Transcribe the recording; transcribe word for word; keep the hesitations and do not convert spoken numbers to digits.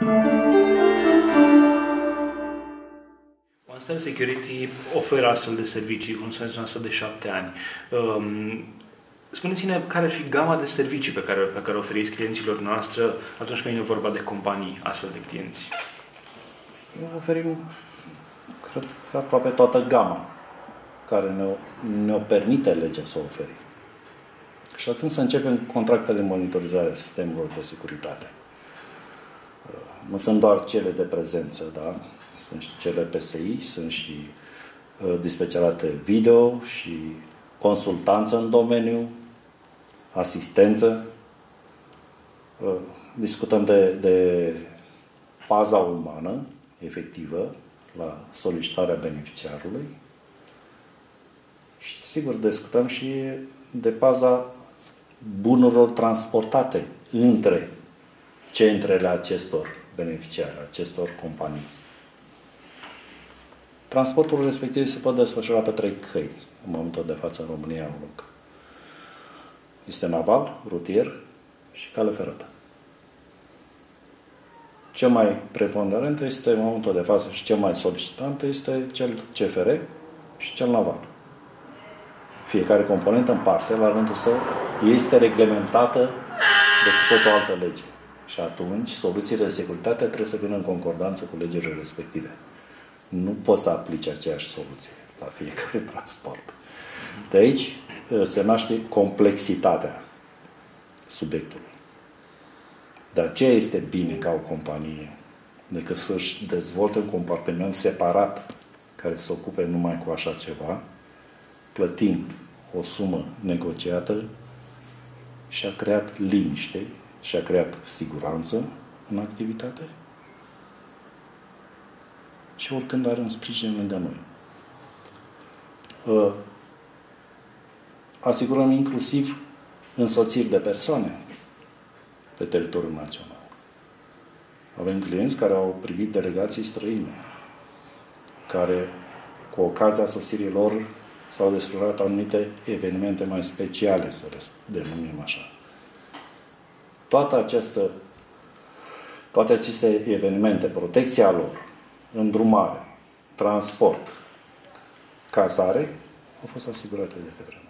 OneStyle Security oferă astfel de servicii, cum spuneți dumneavoastră, de șapte ani. Spuneți-ne care ar fi gama de servicii pe care, pe care oferiți clienților noastre atunci când e vorba de companii, astfel de clienți. Oferim, cred, aproape toată gama care ne-o, ne-o permite legea să o oferim. Și atunci să începem contractele de monitorizare a sistemelor de securitate. Nu sunt doar cele de prezență, da? Sunt și cele P S I, sunt și uh, dispecearate video și consultanță în domeniu, asistență. Uh, discutăm de, de paza umană, efectivă, la solicitarea beneficiarului. Și, sigur, discutăm și de paza bunurilor transportate între centrele acestor beneficiari, acestor companii. Transportul respectiv se poate desfășura pe trei căi în momentul de față în România în loc. Este naval, rutier și cale ferată. Cel mai preponderent este în momentul de față și cel mai solicitant este cel C F R și cel naval. Fiecare componentă în parte, la rândul său, este reglementată de tot o altă lege. Și atunci, soluțiile de securitate trebuie să vină în concordanță cu legile respective. Nu poți să aplici aceeași soluție la fiecare transport. De aici se naște complexitatea subiectului. De aceea este bine ca o companie decât să-și dezvolte un compartiment separat care se ocupe numai cu așa ceva, plătind o sumă negociată, și a creat liniște și a creat siguranță în activitate și oricând are un sprijin de noi. Asigurăm inclusiv însoțiri de persoane pe teritoriul național. Avem clienți care au primit delegații străine, care, cu ocazia sosirii lor, s-au desfășurat anumite evenimente mai speciale, să le denumim așa. Toată această, toate aceste evenimente, protecția lor, îndrumare, transport, cazare, au fost asigurate de către noi.